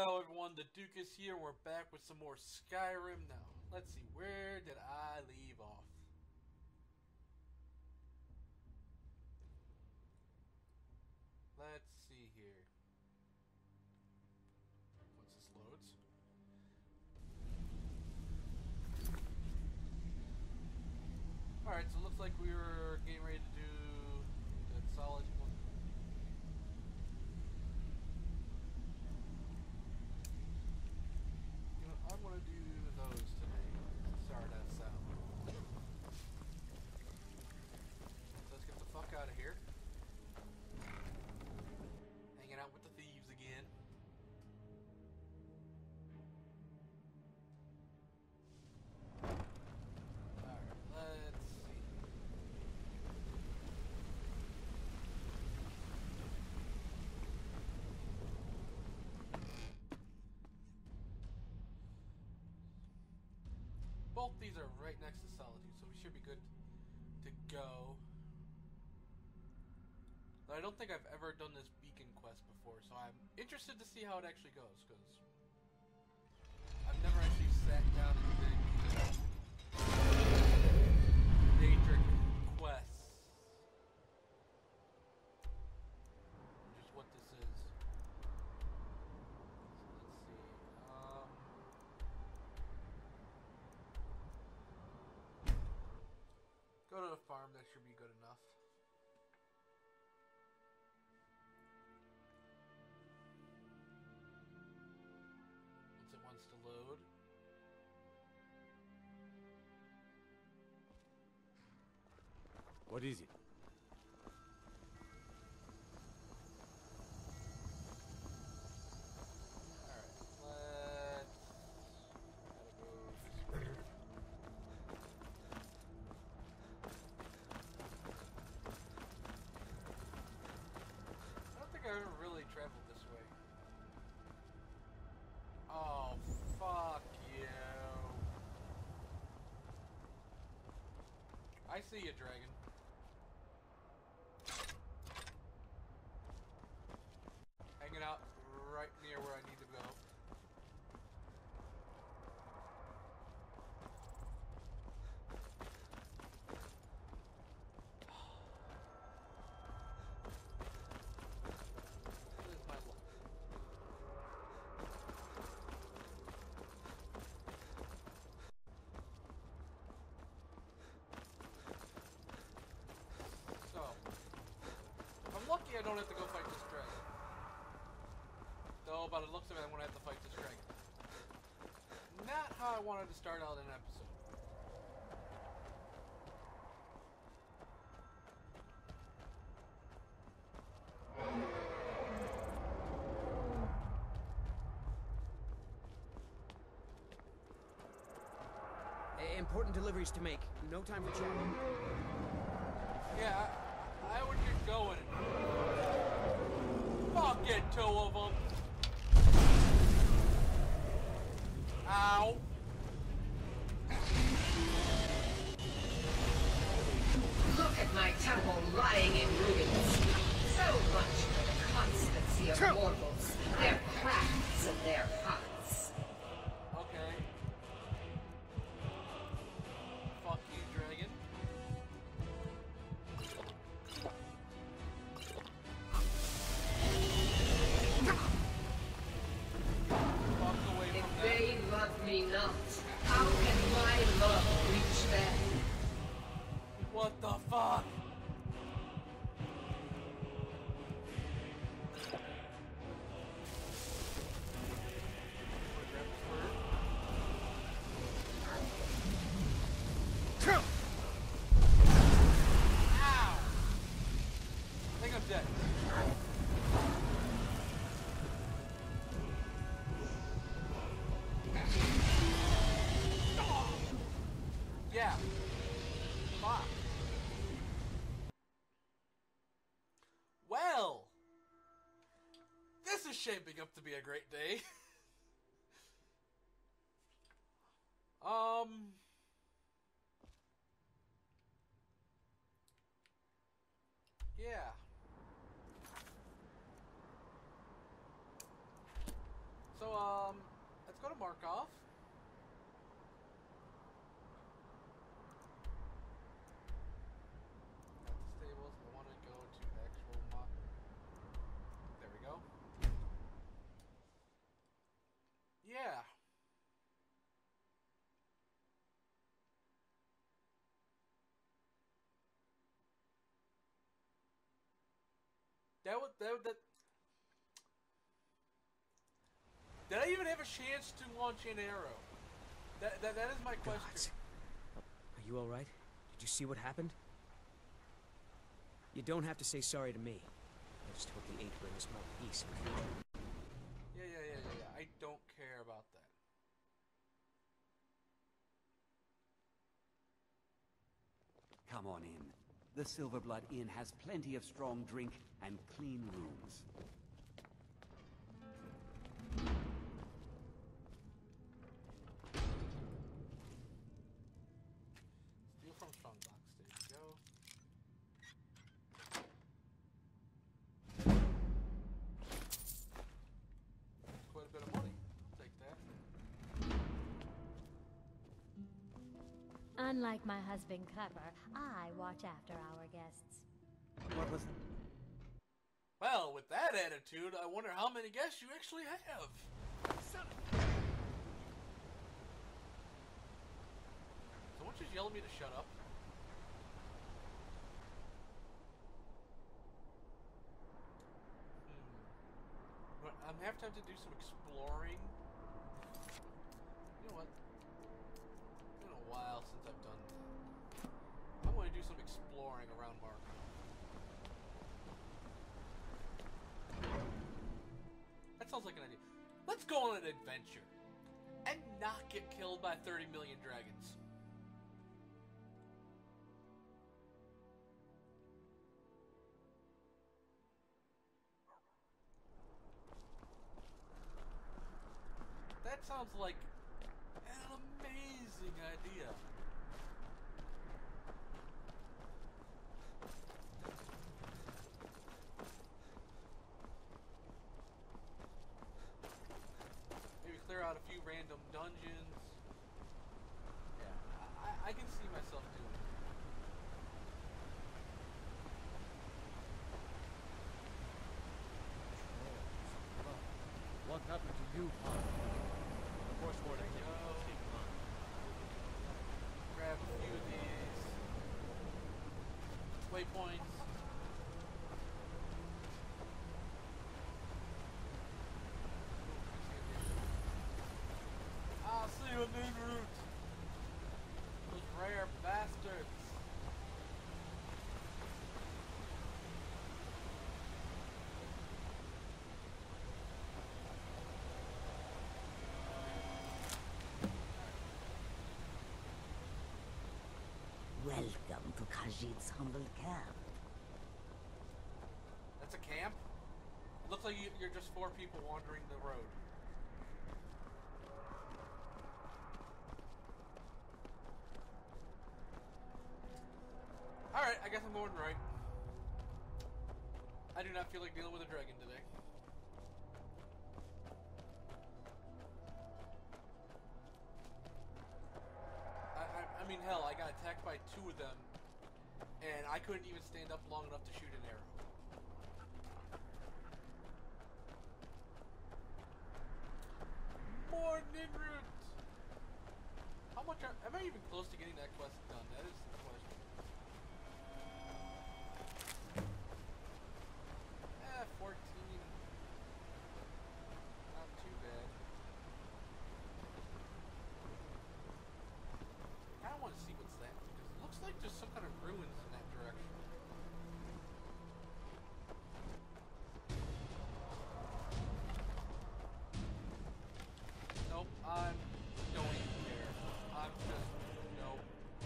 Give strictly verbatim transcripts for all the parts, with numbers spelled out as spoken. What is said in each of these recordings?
Hello everyone, the Duke is here. We're back with some more Skyrim now. Let's see, where did I leave off? Let's see here. Once this loads. Alright, so it looks like we were getting ready to do the solid one. You know, I'm gonna do those today to start us out. So let's get the fuck out of here. Hanging out with the thieves again. Alright, let's see. Both these are right next to Solitude, so we should be good to go. But I don't think I've ever done this beacon quest before, so I'm interested to see how it actually goes, because I've never actually sat down and did Daedric quests. Which is what this is. So let's see. Um, go to the farm, that should be good enough. It wants to load. What is it? Alright, let's gotta go this way. I don't think I ever really traveled this way. Oh, fuck you. I see you, dragon. Hanging out right near where I need to go. This is my luck. So, if I'm lucky, I don't have to go fight this dragon. Though, by the looks of it, I'm gonna have to fight this dragon. Not how I wanted to start out an episode. Important deliveries to make. No time for chatting. Yeah, I, I would get going. Fuck it, two of them. Ow. Look at my temple lying in ruins. So much for the constancy of True. mortals, their crafts and their hearts. Okay. Fuck you, dragon. Fuck away If from that. they love me not, how can my love reach them? What the fuck? Grab this bird. Ow! I think I'm dead. Yeah. Fuck. Well, this is shaping up to be a great day. um. Yeah. So, um, let's go to Markov. Got the stables. I want to go to actual Mark. There we go. Yeah. That would that would, that. Did I even have a chance to launch an arrow? That that that is my question. Gods. Are you all right? Did you see what happened? You don't have to say sorry to me. I just hope the eight brings more peace and future. Yeah, yeah, yeah, yeah, yeah. I don't care about that. Come on in. The Silverblood Inn has plenty of strong drink and clean rooms. Steal from Strongbox. There you go. Quite a bit of money. I'll take that. Unlike my husband Copper, I watch after our guests. What was it? Well, with that attitude, I wonder how many guests you actually have. Someone just yell at me to shut up. Hmm. Well, I'm half tempted to do some exploring. You know what? It's been a while since I've done that. I'm going to do some exploring around Mark. That sounds like an idea. Let's go on an adventure and not get killed by thirty million dragons. That sounds like an amazing idea. Maybe clear out a few random dungeons. Yeah, I, I can see myself doing it. What happened to you, Father? Of course, Warden. Grab a few of these waypoints. I see a new route. Those rare bastards. Welcome to Khajiit's humble camp. That's a camp? It looks like you, you're just four people wandering the road. Alright, I guess I'm going right. I do not feel like dealing with a dragon today. I, I, I mean, hell, I got attacked by two of them, and I couldn't even stand up long enough to shoot an arrow. More Ninroot! How much are, am I even close to getting that quest done? That is the question. Eh, fourteen. Not too bad. I kinda wanna see what's that, because it looks like there's some kind of ruins in that direction. Nope, I'm don't even care. I'm just nope.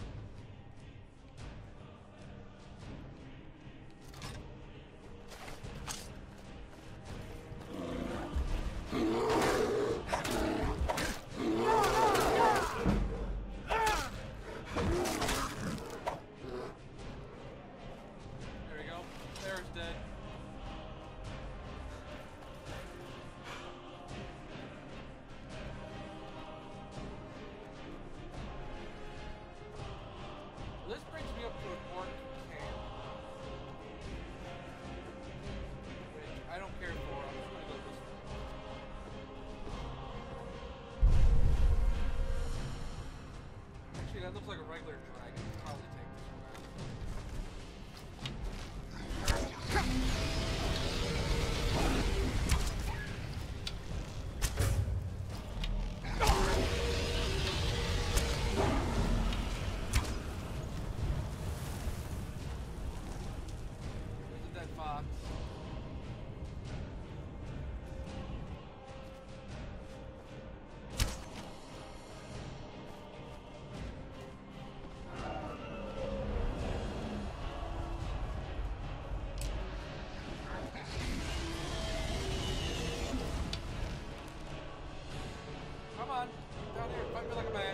There we go. There's dead. that looks like a regular dragon. I'll probably take this one. There's a dead fox. Come on, down here, fight me like a man.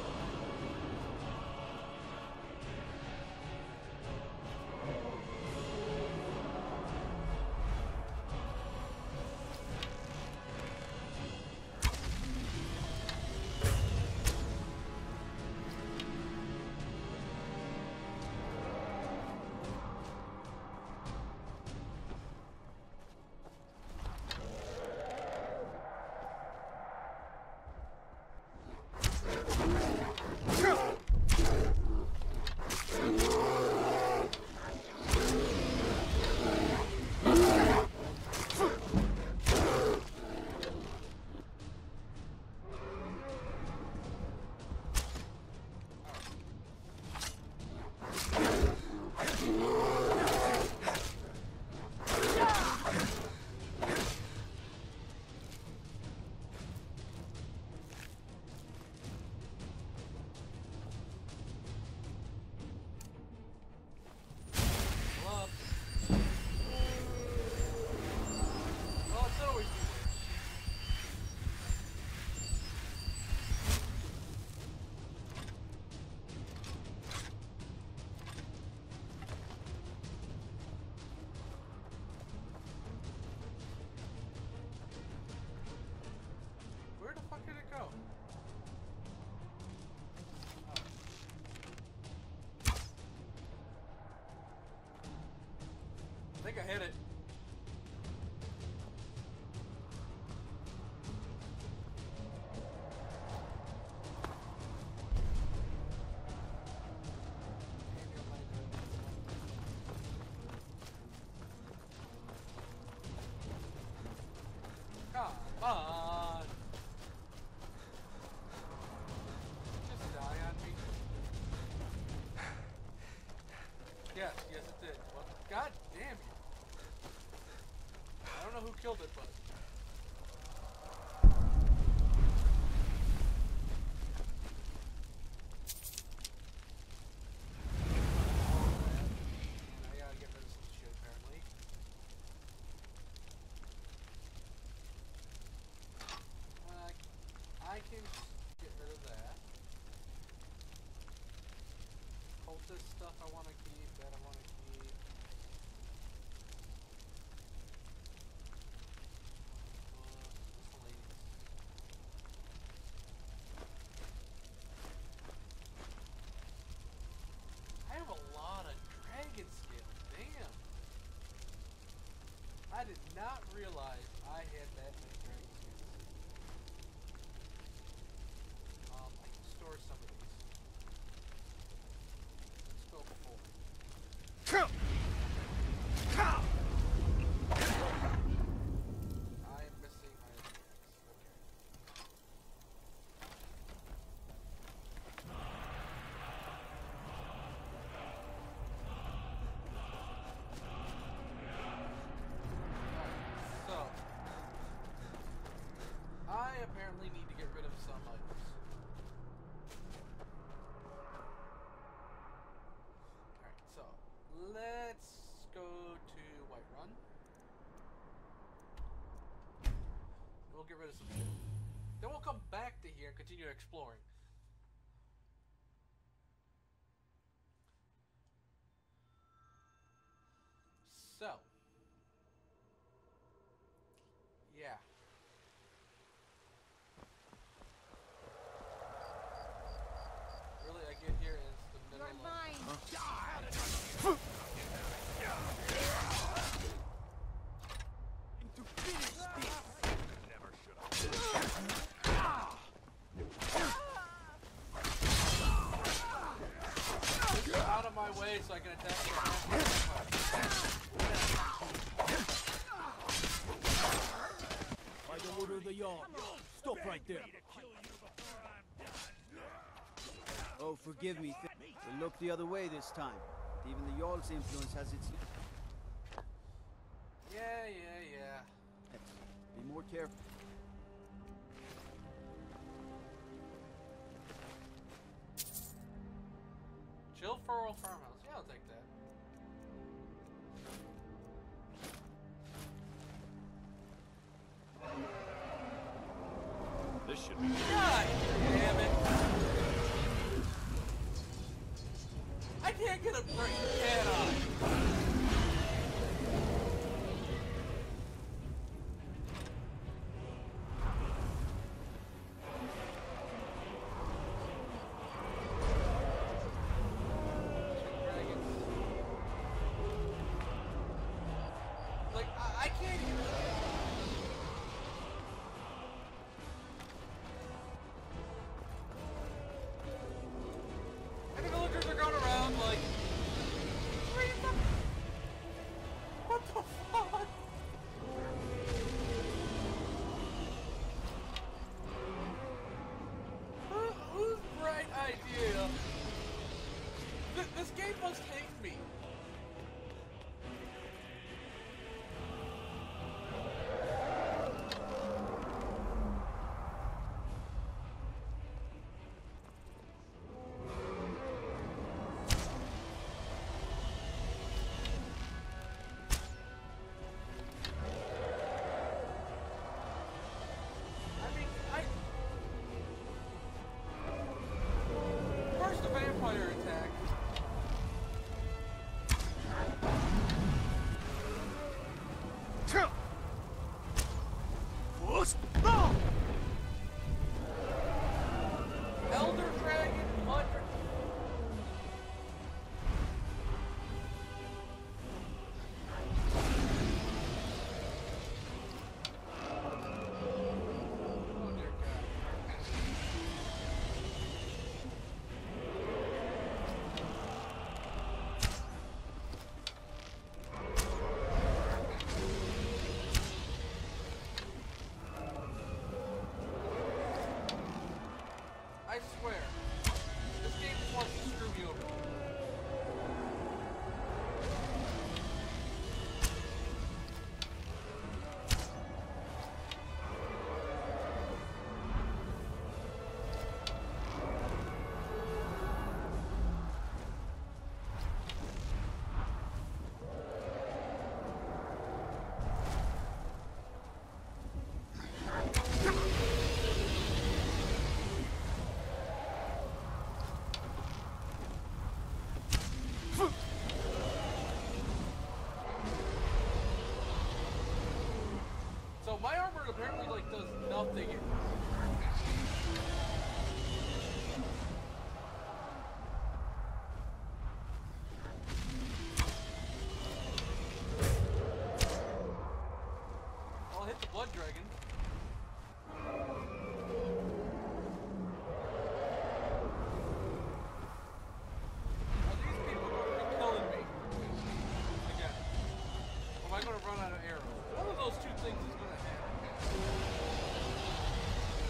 Where the fuck did it go? I think I hit it. Come on. Just die on me. Yes, yes it did. Well, god damn you. I don't know who killed it, but... I gotta get rid of some shit, apparently. Uh, I can get rid of that. Cultist stuff I want to keep, that I want to keep. I have a lot of dragon skin, damn. I did not realize I had that many dragon skins. Um, I can store some of these. Let's go forward. I am missing my okay. So, I apparently need to get rid of some items. Alright, so, let's go to WhiteRun. And we'll get rid of some shit. Then we'll come back to here and continue exploring. So, yeah. Really, I get here and it's the middle of... so I can attack the By the order of the Jarl. Stop right there. Oh, forgive me. Th we'll look the other way this time. Even the Jarl's influence has its... Yeah, yeah, yeah. Be more careful. Chill Furrow Farmhouse. Yeah, I'll take that. This should be... God damn it! I can't get a break, can I? Like, I, I can't even... And the villagers are going around like... What the... What the fuck? Who, whose bright idea? Th this game must hate me. I mean, I... First the vampire attack. Elder Dragon, Mud Dra- Oh dear God. I swear, this game just wants to screw me over. So my armor apparently like does nothing. I'll hit the blood dragon. Are these people going to be killing me? Again. Or am I going to run out of arrows? One of those two things is going to happen.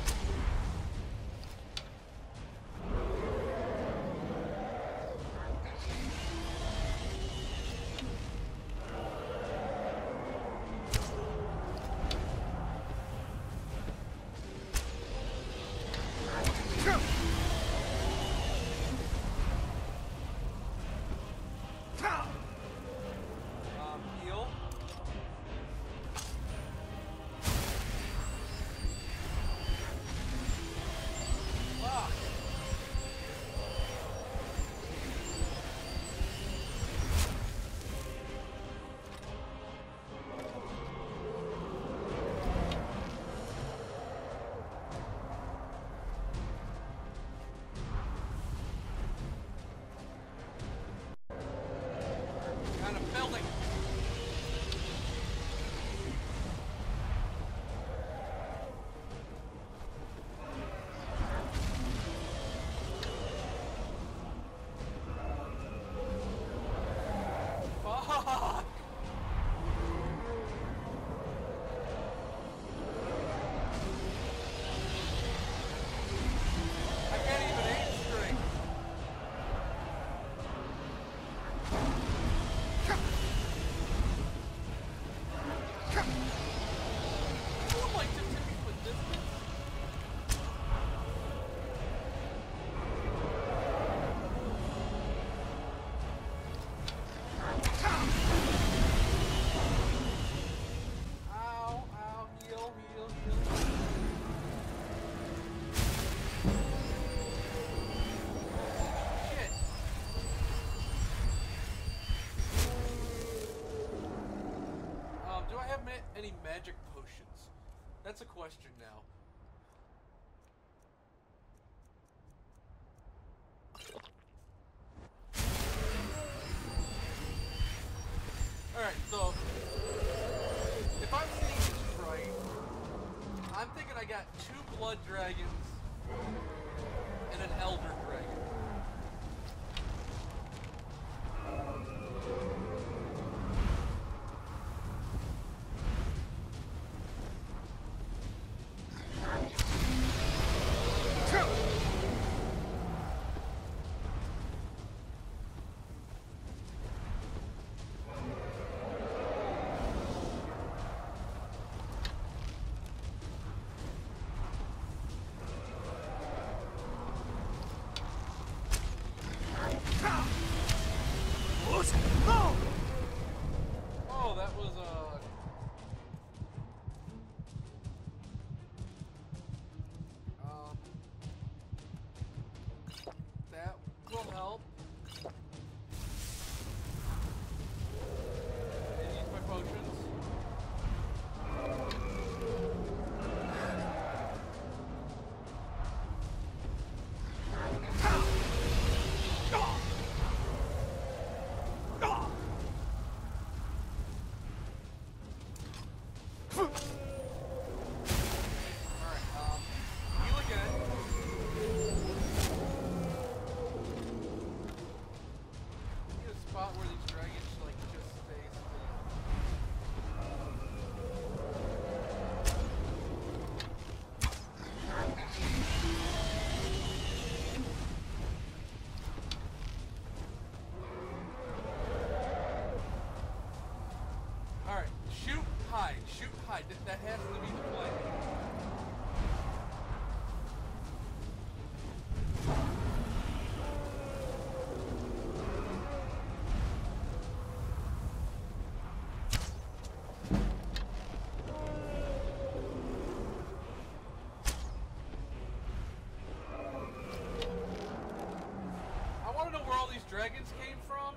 magic potions? That's a question now. Alright, so if I'm seeing this right, I'm thinking I got two blood dragons and an elder dragon. Oh, that was uh um that will help. And use my potions. Shoot high. That has to be the play. I want to know where all these dragons came from.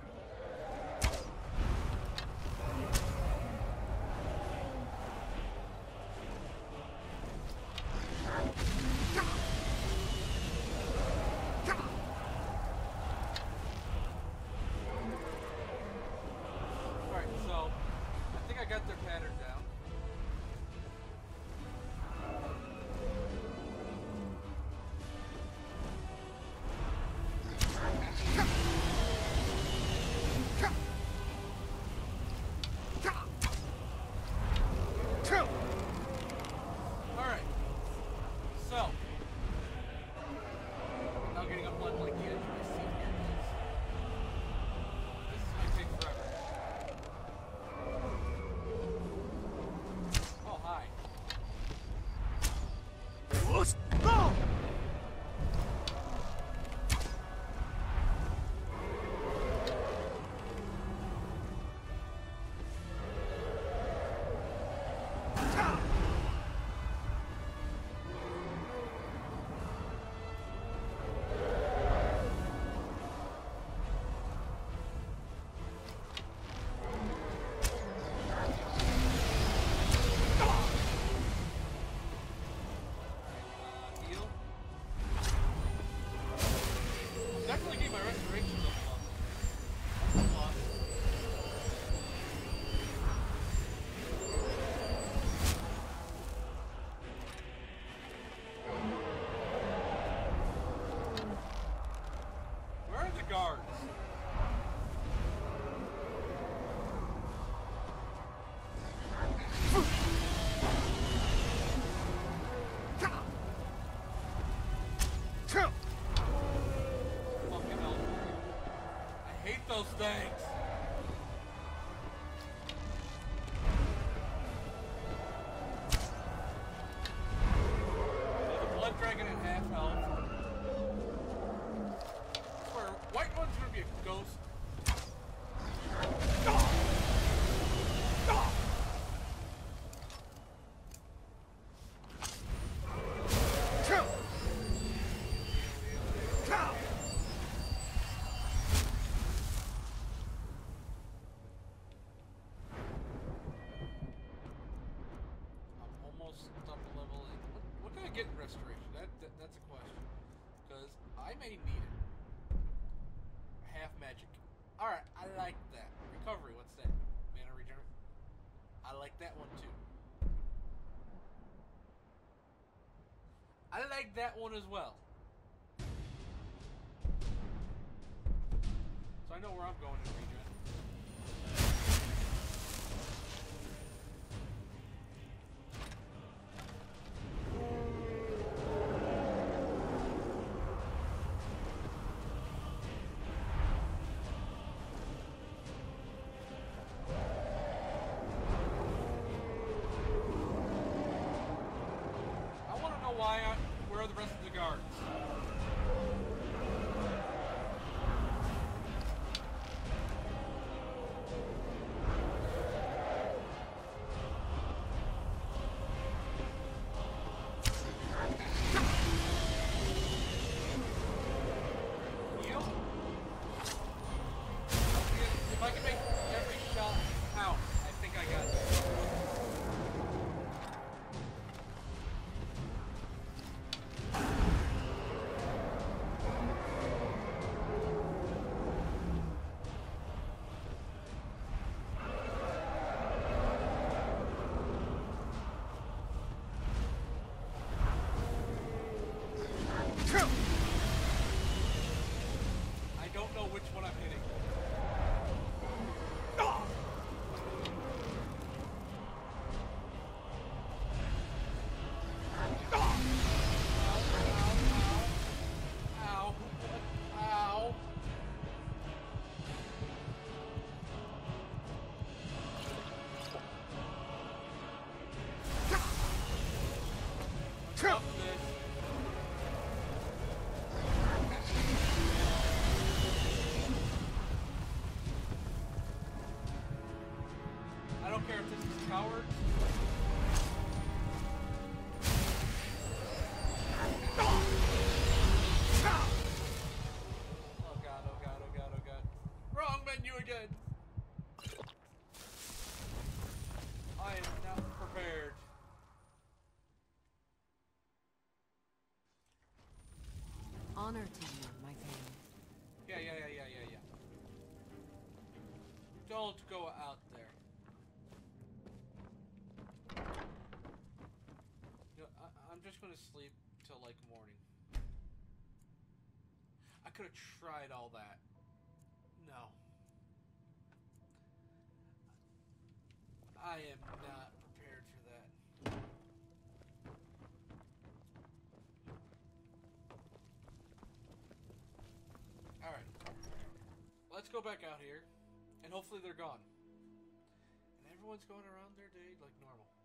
I got their pattern down. Alright. So. Now getting up on like the edge of my seat here. This is going to take forever. Definitely get my restoration level up. Where are the guards? Those things. There's a blood dragon in half health. I swear, WhiteRun's gonna be a ghost. get restoration? That, that that's a question. Because I may need it. Half magic. Alright, I like that. Recovery, what's that? Mana regenerate? I like that one too. I like that one as well. So I know where I'm going in regen. Why I, where are the rest of the guards? You? If I can make every shot count, I think I got it. I don't know which one I'm hitting. Ow. Ow. Stop this. I don't care if this is coward. Oh god, oh god, oh god, oh god. Wrong menu again! I am not prepared. Honor to you, my friend. Yeah, yeah, yeah, yeah, yeah, yeah. Don't go out there. You know, I, I'm just gonna sleep till like morning. I could have tried all that. No. I am not prepared for that. Alright. Let's go back out here. And hopefully they're gone. And everyone's going around their day like normal.